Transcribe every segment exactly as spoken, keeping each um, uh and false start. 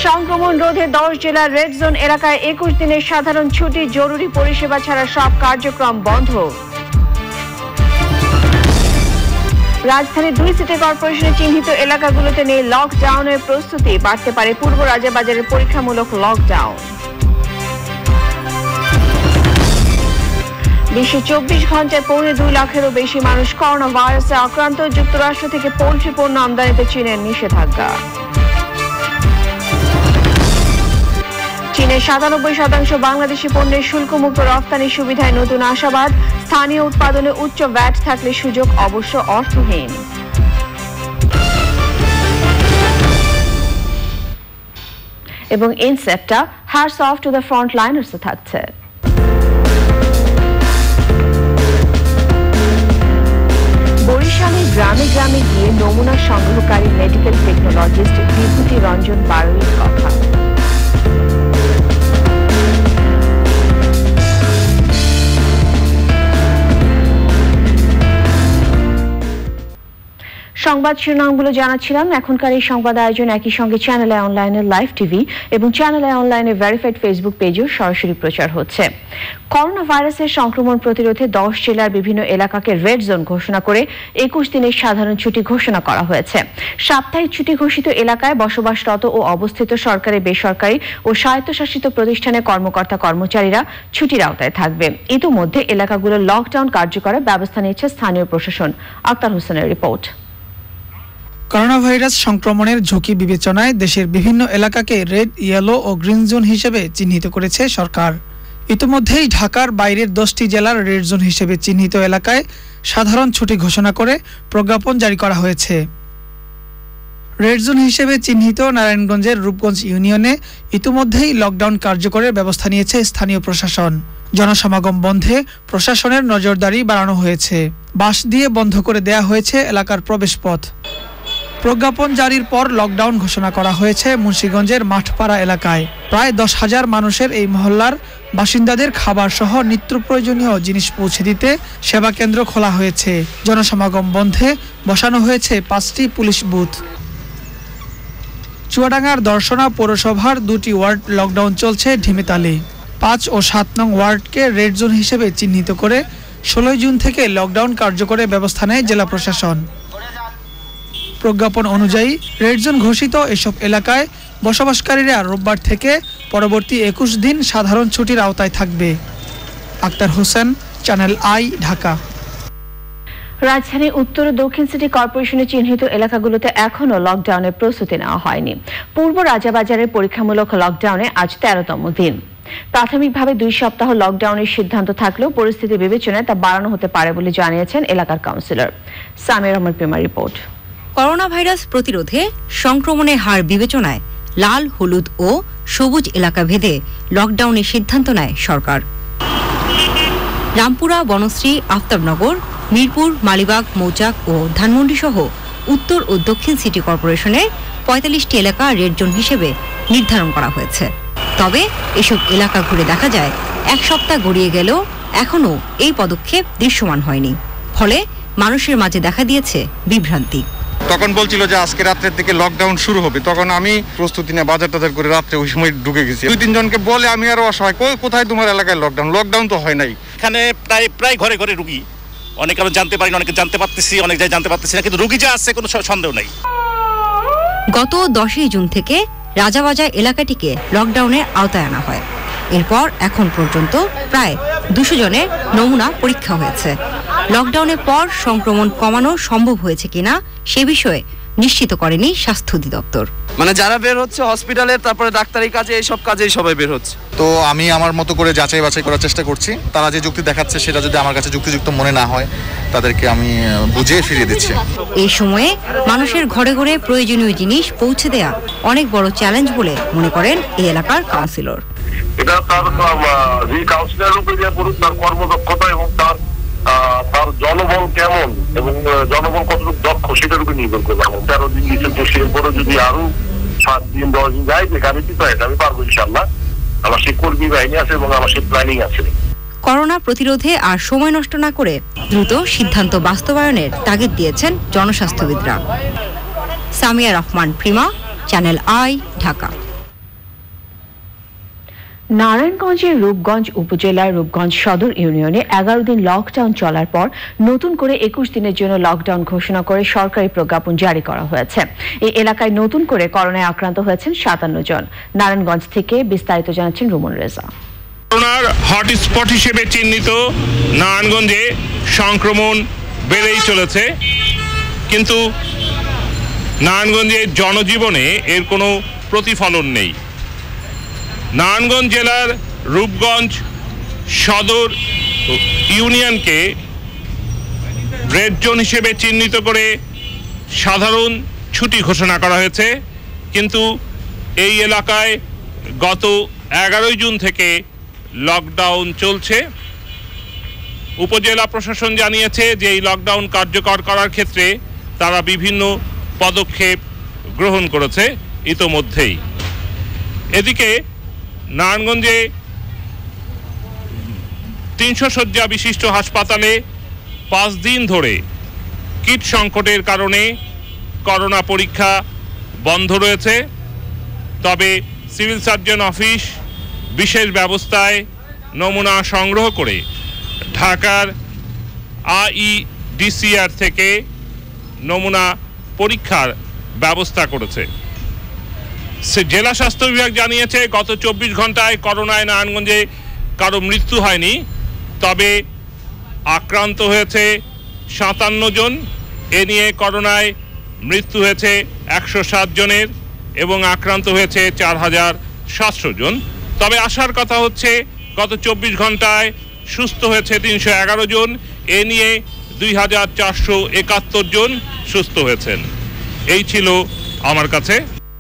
সংক্রমণ রোধে দশ জেলার রেড জোন এলাকায় একুশ দিনের সাধারণ ছুটি, জরুরি পরিষেবা ছাড়া সব কার্যক্রম বন্ধ। রাজধানীর দুই সিটি কর্পোরেশনে চিহ্নিত এলাকাগুলোতে নেই লকডাউনের প্রস্তুতি, বাড়তে পারে পূর্ব রাজাবাজারের পরীক্ষামূলক লকডাউন। বিশ্বে চব্বিশ ঘন্টায় পৌনে দুই লাখেরও বেশি মানুষ করোনা ভাইরাসে আক্রান্ত, যুক্তরাষ্ট্র থেকে পোল্ট্রি পণ্য আমদানিতে চীনের নিষেধাজ্ঞা। চীনের সাতানব্বই শতাংশ বাংলাদেশি পণ্যের শুল্কমুক্ত রফতানি সুবিধায় নতুন আশাবাদ, স্থানীয় উৎপাদনে উচ্চ ভ্যাট থাকলে সুযোগ অবশ্য অর্থহীন। এবং Incepta hats off to the front লাইনার্সে থাকছে। বরিশালে গ্রামে গ্রামে গিয়ে নমুনা সংগ্রহকারী মেডিকেল টেকনোলজিস্ট বিভূতি রঞ্জন বারুইর কথা। সংবাদ শিরোনামগুলো জানাচ্ছিলাম। এখনকার এই সংবাদ আয়োজন একই সঙ্গে চ্যানেল আই অনলাইনের লাইভ টিভি এবং চ্যানেল আই অনলাইনের ভেরিফাইড ফেসবুক পেজেও সরাসরি প্রচার হচ্ছে। করোনা ভাইরাসের সংক্রমণ প্রতিরোধে দশ জেলার বিভিন্ন এলাকাকে রেড জোন ঘোষণা করে একুশ দিনের সাধারণ ছুটি ঘোষণা করা হয়েছে। সাপ্তাহিক ছুটি ঘোষিত এলাকায় বসবাসরত ও অবস্থিত সরকারি, বেসরকারি ও স্বায়ত্তশাসিত প্রতিষ্ঠানের কর্মকর্তা কর্মচারীরা ছুটির আওতায় থাকবে। ইতিমধ্যে এলাকাগুলো লকডাউন কার্যকরের ব্যবস্থা নিয়েছে স্থানীয় প্রশাসন। আক্তার হোসেনের রিপোর্ট। করোনা ভাইরাস সংক্রমণের ঝুঁকি বিবেচনায় দেশের বিভিন্ন এলাকাকে রেড, ইয়েলো ও গ্রিন জোন হিসেবে চিহ্নিত করেছে সরকার। ইতিমধ্যেই ঢাকার বাইরের দশটি জেলার রেড জোন হিসেবে চিহ্নিত এলাকায় সাধারণ ছুটি ঘোষণা করে প্রজ্ঞাপন জারি করা হয়েছে। রেড জোন হিসেবে চিহ্নিত নারায়ণগঞ্জের রূপগঞ্জ ইউনিয়নে ইতিমধ্যেই লকডাউন কার্যকরের ব্যবস্থা নিয়েছে স্থানীয় প্রশাসন। জনসমাগম বন্ধে প্রশাসনের নজরদারি বাড়ানো হয়েছে। বাঁশ দিয়ে বন্ধ করে দেয়া হয়েছে এলাকার প্রবেশপথ। প্রজ্ঞাপন জারির পর লকডাউন ঘোষণা করা হয়েছে মুন্সিগঞ্জের মাঠপাড়া এলাকায়। প্রায় দশ হাজার মানুষের এই মহল্লার বাসিন্দাদের খাবার সহ নিত্য প্রয়োজনীয় জিনিস পৌঁছে দিতে সেবা কেন্দ্র খোলা হয়েছে। জনসমাগম বন্ধে বসানো হয়েছে পাঁচটি পুলিশ বুথ। চুয়াডাঙ্গার দর্শনা পৌরসভার দুটি ওয়ার্ড লকডাউন চলছে ঢিমেতালি। পাঁচ ও সাত নং ওয়ার্ডকে রেড জোন হিসেবে চিহ্নিত করে ষোলোই জুন থেকে লকডাউন কার্যকরের ব্যবস্থা নেয় জেলা প্রশাসন। প্রজ্ঞাপন অনুযায়ী রেড জোন ঘোষিত এসব এলাকায় বসবাসকারীরা রোববার থেকে পরবর্তী একুশ দিন সাধারণ ছুটির আওতায় থাকবে। Akter Hossain, Channel I, Dhaka. রাজধানীর উত্তর ও দক্ষিণ সিটি কর্পোরেশনের চিহ্নিত এলাকাগুলোতে এখনও লকডাউনের প্রস্তুতি নেওয়া হয়নি। পূর্ব রাজাবাজারের পরীক্ষামূলক লকডাউনে আজ তেরোতম দিন। প্রাথমিকভাবে দুই সপ্তাহ লকডাউনের সিদ্ধান্ত থাকলেও পরিস্থিতি বিবেচনায় তা বাড়ানো হতে পারে বলে জানিয়েছেন এলাকার কাউন্সিলর। সামির আহমদ প্রেমার রিপোর্ট। করোনা ভাইরাস প্রতিরোধে সংক্রমণের হার বিবেচনায় লাল, হলুদ ও সবুজ এলাকা ভেদে লকডাউনের সিদ্ধান্ত নেয় সরকার। রামপুরা, বনশ্রী, আফতাবনগর, মিরপুর, মালিবাগ, মৌচাক ও ধানমন্ডি সহ উত্তর ও দক্ষিণ সিটি কর্পোরেশনের পঁয়তাল্লিশটি এলাকা রেড জোন হিসেবে নির্ধারণ করা হয়েছে। তবে এসব এলাকা ঘুরে দেখা যায় এক সপ্তাহ গড়িয়ে গেলেও এখনও এই পদক্ষেপ দৃশ্যমান হয়নি। ফলে মানুষের মাঝে দেখা দিয়েছে বিভ্রান্তি। তখন বলছিল যে আজকে রাত্রের থেকে লকডাউন শুরু হবে, তখন আমি প্রস্তুতি নিয়ে বাজার টাজার করে রাত্রে ওই সময় ঢুকে গেছি। দুই তিনজনকে বলে আমি আরো অসহায়, কোথায় তোমার এলাকায় লকডাউন? লকডাউন তো হয় নাই। এখানে প্রায় প্রায় ঘরে ঘরে রুগী, অনেকে আমি জানতে পারি না, অনেকে জানতে পারতেছি, অনেক জায়গায় জানতে পারতেছি না, কিন্তু রুগী যে আসছে কোনো সন্দেহ নেই। গত দশই জুন থেকে রাজাবাজার এলাকাটিকে লকডাউনের আওতায় আনা হয়। এরপর এখন পর্যন্ত প্রায় দুশো জনের নমুনা পরীক্ষা হয়েছে। লকডাউনের পর সংক্রমণ কমানো সম্ভব হয়েছে কিনা সে বিষয়ে নিশ্চিত করেনি স্বাস্থ্য অধিদপ্তর। মানে যারা বের হচ্ছে হসপিটালের, তারপরে ডাক্তারি কাজে, এইসব কাজেই সবাই বের হচ্ছে। তো আমি আমার মতো করে যাচাই বাছাই করার চেষ্টা করছি। তারা যে যুক্তি দেখাচ্ছে সেটা যদি আমার কাছে যুক্তিযুক্ত মনে না হয়, তাদেরকে আমি বুঝিয়ে ফিরিয়ে দিচ্ছি। এই সময়ে মানুষের ঘরে ঘরে প্রয়োজনীয় জিনিস পৌঁছে দেয়া অনেক বড় চ্যালেঞ্জ বলে মনে করেন এই এলাকার কাউন্সিলর। এটা তার যে কাউন্সিলর উপরে যে তার কর্মদক্ষতা এবং তার তার জনবল কেমন এবং জনবল কতটুকু দক্ষ সেটার উপর নির্ভর করবে। তেরো দিন দিচ্ছে, এরপরে যদি আরো সাত দিন দশ দিন যাই যে গাড়ি দিতে হয়, আমি পারবো ইনশাল্লাহ। আমার সেই কর্মী বাহিনী আছে এবং আমার সেই প্ল্যানিং আছে। করোনা প্রতিরোধে আর সময় নষ্ট না করে দ্রুত সিদ্ধান্ত বাস্তবায়নের তাগিদ দিয়েছেন জনস্বাস্থ্যবিদরা। Samia Rahman, Prima, Channel I, Dhaka. নারায়ণগঞ্জের রূপগঞ্জ উপজেলার রূপগঞ্জ সদর ইউনিয়নে এগারো দিন লকডাউন চলার পর নতুন করে একুশ দিনের জন্য লকডাউন ঘোষণা করে সরকারি প্রজ্ঞাপন জারি করা হয়েছে। এই এলাকায় নতুন করে করোনায় আক্রান্ত হয়েছেন সাতান্ন জন। নারায়ণগঞ্জ থেকে বিস্তারিত জানাচ্ছেন রুমন রেজা। করোনার হটস্পট হিসেবে চিহ্নিত নারায়ণগঞ্জে সংক্রমণ বেড়েই চলেছে, কিন্তু নারায়ণগঞ্জের জনজীবনে এর কোনো প্রতিফলন নেই। নারায়ণগঞ্জ জেলার রূপগঞ্জ সদর ইউনিয়নকে রেড জোন হিসেবে চিহ্নিত করে সাধারণ ছুটি ঘোষণা করা হয়েছে, কিন্তু এই এলাকায় গত এগারোই জুন থেকে লকডাউন চলছে। উপজেলা প্রশাসন জানিয়েছে যে এই লকডাউন কার্যকর করার ক্ষেত্রে তারা বিভিন্ন পদক্ষেপ গ্রহণ করেছে ইতোমধ্যেই। এদিকে নারায়ণগঞ্জে তিনশো শয্যা বিশিষ্ট হাসপাতালে পাঁচ দিন ধরে কিট সংকটের কারণে করোনা পরীক্ষা বন্ধ রয়েছে। তবে সিভিল সার্জন অফিস বিশেষ ব্যবস্থায় নমুনা সংগ্রহ করে ঢাকার আইইডিসিআর থেকে নমুনা পরীক্ষার ব্যবস্থা করেছে। জেলা স্বাস্থ্য বিভাগ জানিয়েছে গত চব্বিশ ঘন্টায় করোনায় নারায়ণগঞ্জে কারো মৃত্যু হয়নি, তবে আক্রান্ত হয়েছে সাতান্ন জন। এ নিয়ে করোনায় মৃত্যু হয়েছে একশো সাত জনের এবং আক্রান্ত হয়েছে চার হাজার সাতশো জন। তবে আসার কথা হচ্ছে গত চব্বিশ ঘন্টায় সুস্থ হয়েছে তিনশো এগারো জন। এ নিয়ে দুই হাজার চারশো একাত্তর জন সুস্থ হয়েছেন। এই ছিল আমার কাছে।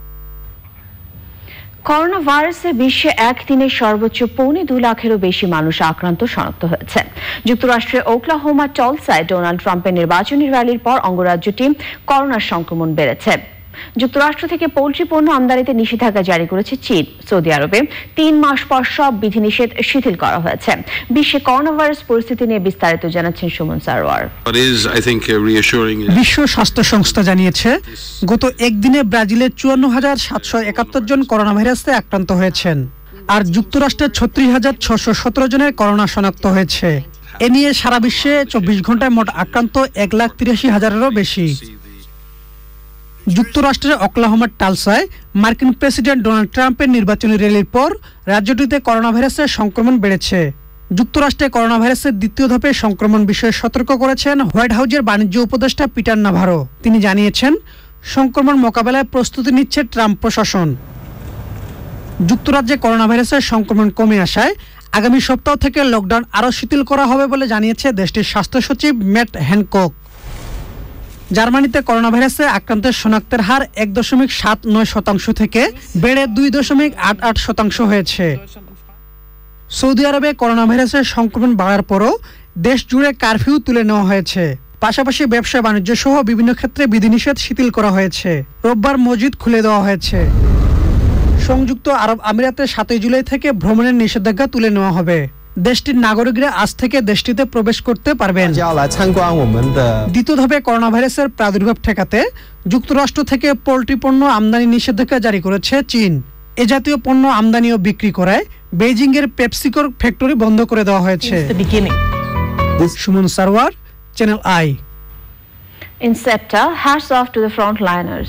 করোনা ভাইরাসে বিশ্বে একদিনে সর্বোচ্চ পৌনে দুই লাখেরও বেশি মানুষ আক্রান্ত শনাক্ত হয়েছে। যুক্তরাষ্ট্রের ওকলাহোমা টলসায় ডোনাল্ড ট্রাম্পের নির্বাচনী র্যালির পর অঙ্গরাজ্যটি করোনার সংক্রমণ বেড়েছে। যুক্তরাষ্ট্র থেকে পোল্ট্রি পণ্য আমদানিতে নিষেধাজ্ঞা জারি করেছে চীন। সৌদি আরবে তিন মাস পর সব বিধিনিষেধ শিথিল করা হয়েছে। বিশ্বে করোনা ভাইরাস পরিস্থিতি নিয়ে বিস্তারিত জানাচ্ছেন সুমন সারওয়ার। বিশ্ব স্বাস্থ্য সংস্থা জানিয়েছে গত একদিনে ব্রাজিলের চুয়ান্ন হাজার সাতশো একাত্তর জন করোনা ভাইরাসে আক্রান্ত হয়েছেন, আর যুক্তরাষ্ট্রের ছত্রিশ হাজার ছশো সতেরো জনের করোনা শনাক্ত হয়েছে। এ নিয়ে সারা বিশ্বে চব্বিশ ঘন্টায় মোট আক্রান্ত এক লাখ তিরাশি হাজারেরও বেশি। যুক্তরাষ্ট্রের ওকলাহোমার টালসায় মার্কিন প্রেসিডেন্ট ডোনাল্ড ট্রাম্পের নির্বাচনী র্যালির পর রাজ্যটিতে করোনা ভাইরাসের সংক্রমণ বেড়েছে। যুক্তরাষ্ট্রে করোনা ভাইরাসের দ্বিতীয় ধাপে সংক্রমণ বিষয়ে সতর্ক করেছেন হোয়াইট হাউজের বাণিজ্য উপদেষ্টা পিটার নাভারো। তিনি জানিয়েছেন সংক্রমণ মোকাবেলায় প্রস্তুতি নিচ্ছে ট্রাম্প প্রশাসন। যুক্তরাজ্যে করোনা ভাইরাসের সংক্রমণ কমে আসায় আগামী সপ্তাহ থেকে লকডাউন আরও শিথিল করা হবে বলে জানিয়েছে দেশটির স্বাস্থ্য সচিব ম্যাট হ্যানকক। জার্মানিতে করোনা ভাইরাসে আক্রান্তের শনাক্তের হার এক দশমিক সাত নয় শতাংশ থেকে বেড়ে দুই দশমিক আট আট শতাংশ হয়েছে। সৌদি আরবে করোনা ভাইরাসের সংক্রমণ বাড়ার পরও দেশ জুড়ে কারফিউ তুলে নেওয়া হয়েছে। পাশাপাশি ব্যবসা বাণিজ্য সহ বিভিন্ন ক্ষেত্রে বিধিনিষেধ শিথিল করা হয়েছে। রোববার মসজিদ খুলে দেওয়া হয়েছে। সংযুক্ত আরব আমিরাতে সাতই জুলাই থেকে ভ্রমণের নিষেধাজ্ঞা তুলে নেওয়া হবে। দেশটির নাগরিকরা আজ থেকে দেশটিতে প্রবেশ করতে পারবেন। দ্বিতীয় ধাপে করোনা ভাইরাসের প্রাদুর্ভাব ঠেকাতে যুক্তরাষ্ট্র থেকে পোল্ট্রি পণ্য আমদানি নিষেধাজ্ঞা জারি করেছে চীন। এ জাতীয় পণ্য আমদানি ও বিক্রি করায় বেইজিং এর পেপসিকোর ফ্যাক্টরি বন্ধ করে দেওয়া হয়েছে। Sumon Sarwar, Channel I. In SEPTA, hats off to the frontliners.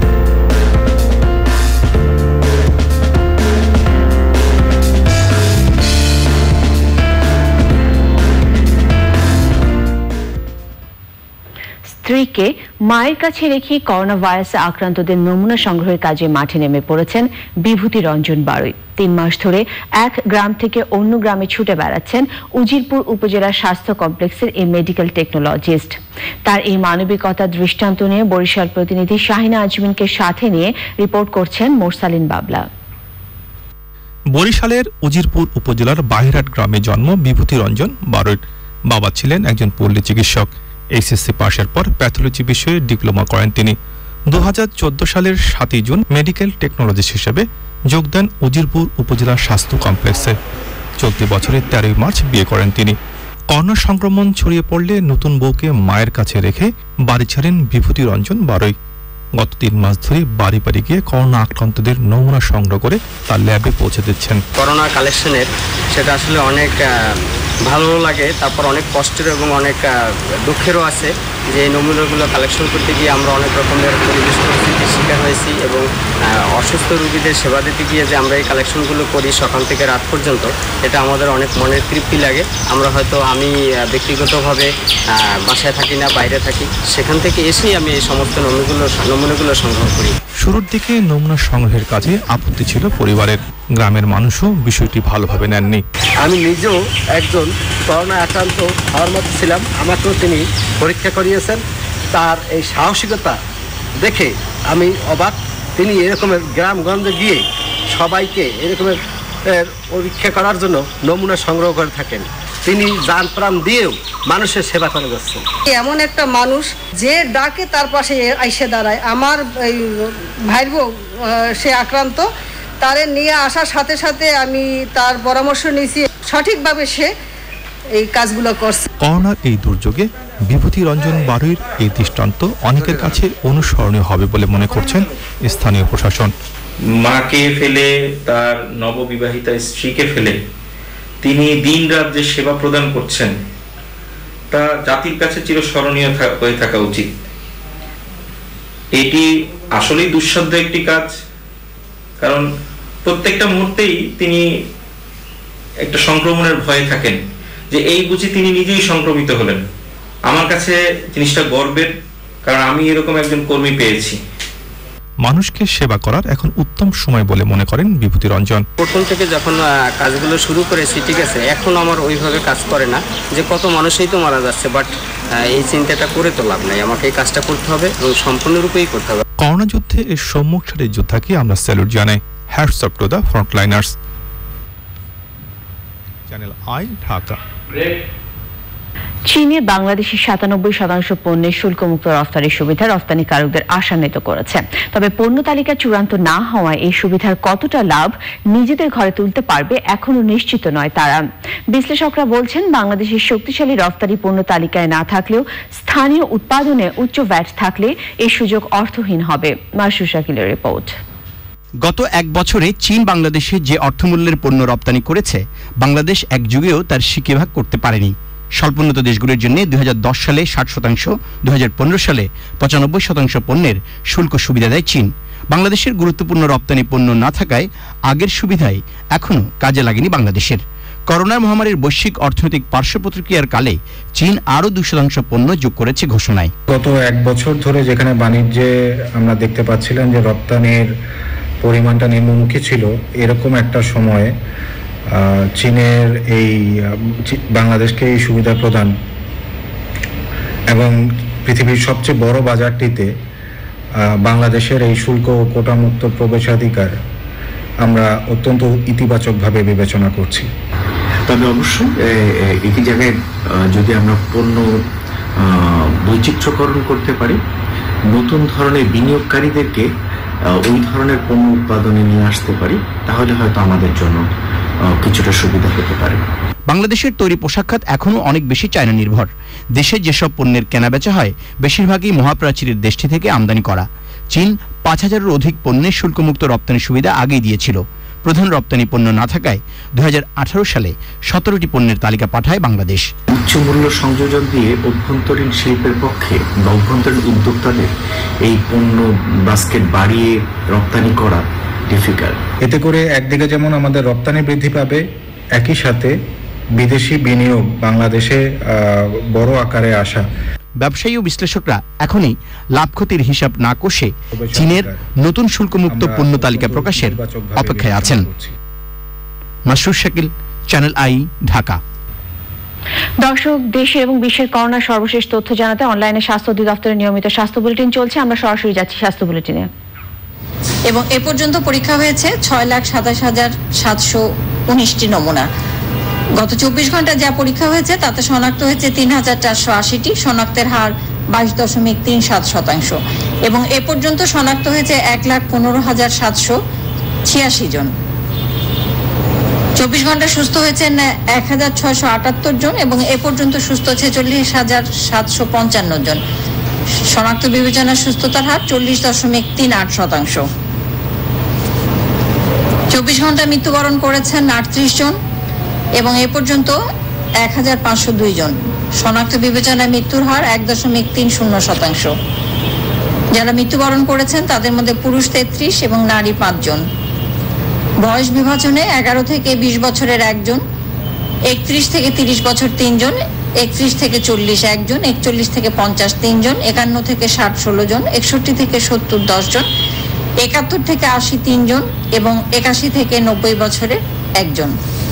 স্ত্রীকে মায়ের কাছে রেখে করোনা ভাইরাসে আক্রান্তদের নমুনা সংগ্রহের কাজে মাঠে নেমে পড়েছেন বিভূতি রঞ্জন বাড়ুই। তিন মাস ধরে এক গ্রাম থেকে অন্য গ্রামে ছুটে বেড়াচ্ছেন উজিরপুর উপজেলার স্বাস্থ্য কমপ্লেক্সের এই মেডিকেল টেকনোলজিস্ট। তার এই মানবিকতার দৃষ্টান্ত নিয়ে বরিশাল প্রতিনিধি শাহিনা আজমিনকে সাথে নিয়ে রিপোর্ট করছেন মোরসালিন বাবলা। বরিশালের উজিরপুর উপজেলার বাহিরহাট গ্রামে জন্ম বিভূতি রঞ্জন বাড়ুইর। বাবা ছিলেন একজন পল্লী চিকিৎসক। এইচএসসি পাশের পর প্যাথোলজি বিষয়ে ডিপ্লোমা করেন তিনি। দু হাজার চোদ্দ সালের সাতই জুন মেডিকেল টেকনোলজিস্ট হিসেবে যোগ দেন উজিরপুর উপজেলার স্বাস্থ্য কমপ্লেক্সে। চলতি বছরের তেরোই মার্চ বিয়ে করেন তিনি। করোনা সংক্রমণ ছড়িয়ে পড়লে নতুন বউকে মায়ের কাছে রেখে বাড়ি ছাড়েন বিভূতি রঞ্জন বাড়ুই। গত তিন মাস ধরে বাড়ি বাড়ি গিয়ে করোনা আক্রান্তদের নমুনা সংগ্রহ করে তার ল্যাবে পৌঁছে দিচ্ছেন। করোনা কালেকশনের সেটা আসলে অনেক ভালো লাগে, তারপর অনেক কষ্টের এবং অনেক দুঃখেরও আছে যে এই নমুনাগুলো কালেকশন করতে গিয়ে আমরা অনেক রকমের পরিবেশ পরিস্থিতির শিকার হয়েছি এবং অসুস্থ রোগীদের সেবা দিতে গিয়ে যে আমরা এই কালেকশনগুলো করি সকাল থেকে রাত পর্যন্ত, এটা আমাদের অনেক মনের তৃপ্তি লাগে। আমরা হয়তো আমি ব্যক্তিগতভাবে বাসায় থাকি না, বাইরে থাকি, সেখান থেকে এসেই আমি এই সমস্ত নমুনাগুলো নমুনাগুলো সংগ্রহ করি। শুরুর দিকে নমুনা সংগ্রহের কাজে আপত্তি ছিল পরিবারের, গ্রামের মানুষও বিষয়টি ভালোভাবে নেননি। আমি নিজেও একজন করোনা আক্রান্ত হওয়ার মতো ছিলাম, আমাকেও তিনি পরীক্ষা করিয়েছেন। তার এই সাহসিকতা দেখে আমি অবাক। তিনি এরকমের গ্রামগঞ্জে গিয়ে সবাইকে এরকমের পরীক্ষা করার জন্য নমুনা সংগ্রহ করে থাকেন। তিনি জান প্রাণ দিয়েও মানুষের সেবা করে যাচ্ছেন। এমন একটা মানুষ যে ডাকে তার পাশে আইসে দাঁড়ায়। আমার এই ভাইর বউ সে আক্রান্ত, তারে নিয়ে আসার সাথে সাথে আমি তার পরামর্শ নিয়েছি, সঠিকভাবে সে এই কাজগুলো করছে। করোনার এই দুর্যোগে বিভূতি রঞ্জন বাড়ুইর এই দৃষ্টান্ত অনেকের কাছে অনুসরণীয় হবে বলে মনে করছেন স্থানীয় প্রশাসন। মাকে ফেলে, তার নববিবাহিতা স্ত্রীকে ফেলে তিনি দিন রাত যে সেবা প্রদান করছেন তা জাতির কাছে চিরস্মরণীয় হয়ে থাকা উচিত। এটি আসলেই দুঃসাধ্য একটি কাজ, কারণ প্রত্যেকটা মুহূর্তেই তিনি একটা সংক্রমণের ভয়ে থাকেন যে এই বুঝি তিনি নিজেই সংক্রমিত হলেন। আমার কাছে জিনিসটা গর্বের, কারণ আমি এরকম একজন কর্মী পেয়েছি। মানুষকে সেবা করার এখন উত্তম সময় বলে মনে করেন বিভূতি রঞ্জন। প্রথম থেকে যখন কাজগুলো শুরু করেছি, ঠিক আছে, এখন আমার ওইভাবে কাজ করে না যে কত মানুষই তো মারা যাচ্ছে, বাট এই চিন্তাটা করে তো লাভ নাই, আমাকে এই কাজটা করতে হবে এবং সম্পূর্ণরূপেই করতে হবে। করোনা যুদ্ধে এর সম্মুখ সারির যোদ্ধাকে আমরা স্যালুট জানাই। Hats off to the frontliners. Channel I, Dhaka. চীনে বাংলাদেশের সাতানব্বই শতাংশ পণ্যের শুল্কমুক্ত রফতানির সুবিধা রফতানিকারকদের আশান্বিত করেছে। তবে পণ্য তালিকা চূড়ান্ত না হওয়ায় এই সুবিধার কতটা লাভ নিজেদের ঘরে তুলতে পারবে এখনো নিশ্চিত নয় তারা। বিশ্লেষকরা বলছেন, বাংলাদেশের শক্তিশালী রফতানি পণ্য তালিকায় না থাকলেও স্থানীয় উৎপাদনে উচ্চ ভ্যাট থাকলে এই সুযোগ অর্থহীন হবে। মাসুর শাকিলের রিপোর্ট। গত এক বছরে চীন বাংলাদেশে যে অর্থমূল্যের পণ্য রপ্তানি করেছে, বাংলাদেশ এক যুগেও তার সিকিভাগ করতে পারেনি। স্বল্পোন্নত দেশগুলির জন্য দুই হাজার দশ সালে ষাট শতাংশ, দুই হাজার পনেরো সালে পঁচানব্বই শতাংশ পণ্যের শুল্ক সুবিধা দেয় চীন। বাংলাদেশের গুরুত্বপূর্ণ রপ্তানি পণ্য না থাকায় আগের সুবিধাই এখনও কাজে লাগেনি বাংলাদেশের। করোনা মহামারীর বৈশ্বিক অর্থনৈতিক পার্শ্ব প্রতিক্রিয়ার কালে চীন আরও দুই শতাংশ পণ্য যোগ করেছে ঘোষণায়। গত এক বছর ধরে যেখানে বাণিজ্যে আমরা দেখতে পাচ্ছিলাম যে রপ্তানির পরিমাণটা নিম্নমুখী ছিল, এরকম একটা সময়ে চীনের এই বাংলাদেশকে এই সুবিধা প্রদান এবং পৃথিবীর সবচেয়ে বড় বাজারটিতে বাংলাদেশের এই শুল্ক ও কোটামুক্ত প্রবেশাধিকার আমরা অত্যন্ত ইতিবাচকভাবে বিবেচনা করছি। তবে অবশ্যই একই জায়গায় যদি আমরা পণ্য বৈচিত্র্যকরণ করতে পারি, নতুন ধরনের বিনিয়োগকারীদেরকে ওই ধরনের পণ্য উৎপাদনে নিয়ে আসতে পারি, তাহলে হয়তো আমাদের জন্য কিছুটা সুবিধা হতে পারে। বাংলাদেশের তৈরি পোশাক খাত এখনও অনেক বেশি চায়না নির্ভর। দেশে যেসব পণ্যের কেনাবেচা হয় বেশিরভাগই মহাপ্রাচীরের দেশটি থেকে আমদানি করা। চীন পাঁচ হাজারের অধিক পণ্যের শুল্কমুক্ত রপ্তানি সুবিধা আগেই দিয়েছিল। প্রধান রপ্তানি পণ্য না থাকায় দুই হাজার আঠারো সালে সতেরোটি পণ্যের তালিকা পাঠায় বাংলাদেশ। উচ্চ মূল্য সংযোজন দিয়ে অভ্যন্তরীণ শিল্পের পক্ষে বা অভ্যন্তরীণ উদ্যোক্তাদের এই পণ্য বাস্কেট বাড়িয়ে রপ্তানি করা ডিফিকাল্ট। এতে করে একদিকে যেমন আমাদের রপ্তানি বৃদ্ধি পাবে, একই সাথে বিদেশি বিনিয়োগ বাংলাদেশে বড় আকারে আসা। ব্যবসায়ী ও বিশ্লেষকরা এখনই লাভ ক্ষতির হিসাব না কষে চীনের নতুন শুল্কমুক্ত পণ্য তালিকা প্রকাশের অপেক্ষায় আছেন। Masrur Shakil, Channel I, Dhaka. দর্শক, দেশে এবং বিশ্বের করোনা সর্বশেষ তথ্য জানাতে অনলাইনে স্বাস্থ্য অধিদপ্তরের নিয়মিত স্বাস্থ্য বুলেটিন চলছে। আমরা সরাসরি যাচ্ছি স্বাস্থ্য বুলেটিনে। এবং এ পর্যন্ত পরীক্ষা হয়েছে ছয় লাখ সাতাশ হাজার সাতশো উনিশটি নমুনা। গত চব্বিশ ঘন্টা যা পরীক্ষা হয়েছে তাতে শনাক্ত হয়েছে তিন হাজার চারশো আশিটি, শনাক্তের হার বাইশ দশমিক তিন সাত শতাংশ। এবং এ পর্যন্ত শনাক্ত হয়েছে এক লাখ পনেরো হাজার সাতশো ছিয়াশি জন। চব্বিশ ঘন্টা সুস্থ হয়েছেন এক হাজার ছয়শো আটাত্তর জন এবং এ পর্যন্ত সুস্থ ছেচল্লিশ হাজার সাতশো পঞ্চান্ন জন। শনাক্ত বিবেচনার সুস্থতার হার চল্লিশ দশমিক তিন আট শতাংশ। চব্বিশ ঘন্টা মৃত্যুবরণ করেছেন আটত্রিশ জন এবং এ পর্যন্ত এক হাজার পাঁচশো দুই জন। শনাক্ত বিবেচনায় মৃত্যুর হার এক দশমিক তিন শূন্য শতাংশ। যারা মৃত্যুবরণ করেছেন তাদের মধ্যে পুরুষ তেত্রিশ এবং নারী পাঁচজন। বয়স বিভাজনে এগারো থেকে বিশ বছরের একজন, একত্রিশ থেকে তিরিশ বছর তিনজন, একত্রিশ থেকে চল্লিশ একজন, একচল্লিশ থেকে পঞ্চাশ তিনজন, একান্ন থেকে ষাট ষোলো জন, একষট্টি থেকে সত্তর দশ জন, একাত্তর থেকে আশি তিনজন এবং একাশি থেকে নব্বই বছরের একজন।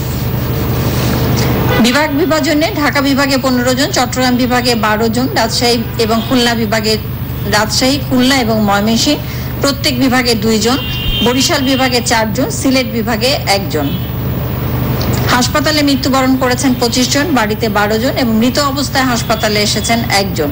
বিভাগ বিভাজনে ঢাকা বিভাগে পনেরো জন, চট্টগ্রাম বিভাগে বারো জন, রাজশাহী এবং খুলনা বিভাগে রাজশাহী খুলনা এবং ময়মনসিংহ প্রত্যেক বিভাগে দুইজন, বরিশাল বিভাগে চারজন, সিলেট বিভাগে একজন। হাসপাতালে মৃত্যুবরণ করেছেন পঁচিশ জন, বাড়িতে বারো জন এবং মৃত অবস্থায় হাসপাতালে এসেছেন একজন।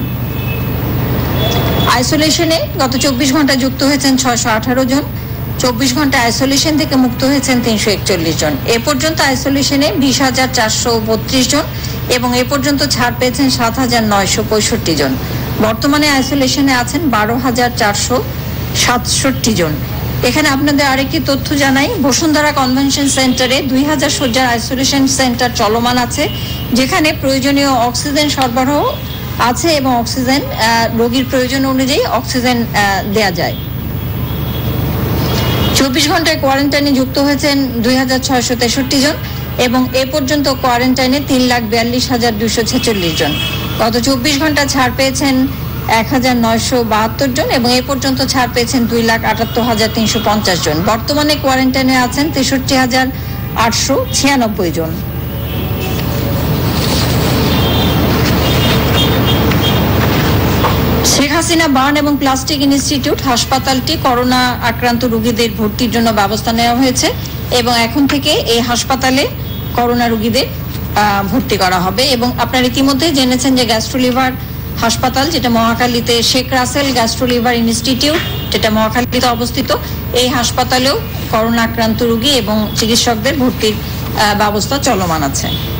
আইসোলেশনে গত চব্বিশ ঘন্টা যুক্ত হয়েছেন ছয়শো আঠারো জন, চব্বিশ ঘন্টা আইসোলেশন থেকে মুক্ত হয়েছেন তিনশো একচল্লিশ জন। এ পর্যন্ত আইসোলেশনে বিশ হাজার চারশো বত্রিশ জন এবং এ পর্যন্ত ছাড় পেয়েছেন সাত হাজার নয়শো পঁয়ষট্টি জন। বর্তমানে আইসোলেশনে আছেন বারো হাজার চারশো সাতষট্টি জন। এখানে আপনাদের আরেকটি তথ্য জানাই, বসুন্ধরা কনভেনশন সেন্টারে দুই হাজার শয্যার আইসোলেশন সেন্টার চলমান আছে, যেখানে প্রয়োজনীয় অক্সিজেন সরবরাহ আছে এবং অক্সিজেন রোগীর প্রয়োজন অনুযায়ী অক্সিজেন দেয়া যায়। চব্বিশ ঘন্টায় কোয়ারেন্টাইনে যুক্ত হয়েছেন দুই হাজার ছয়শো তেষট্টি জন এবং এ পর্যন্ত কোয়ারেন্টাইনে তিন লাখ বিয়াল্লিশ হাজার দুইশো ছেচল্লিশ জন। গত চব্বিশ ঘন্টা ছাড় পেয়েছেন এক হাজার নয়শো বাহাত্তর জন এবং এ পর্যন্ত ছাড় পেয়েছেন দুই লাখ আটাত্তর হাজার তিনশো পঞ্চাশ জন। বর্তমানে কোয়ারেন্টাইনে আছেন তেষট্টি হাজার আটশো ছিয়ানব্বই জন। শেখ হাসিনা বার্ন এবং প্লাস্টিক ইনস্টিটিউট হাসপাতালটি করোনা আক্রান্ত রোগীদের ভর্তির জন্য ব্যবস্থা নেওয়া হয়েছে এবং এখন থেকে এই হাসপাতালে করোনা রোগীদের ভর্তি করা হবে। এবং আপনারা ইতিমধ্যে জেনেছেন যে গ্যাস্ট্রোলিভার হাসপাতাল, যেটা মহাখালীতে শেখ রাসেল গ্যাস্ট্রোলিভার ইনস্টিটিউট, যেটা মহাখালীতে অবস্থিত, এই হাসপাতালেও করোনা আক্রান্ত রোগী এবং চিকিৎসকদের ভর্তির ব্যবস্থা চলমান আছে।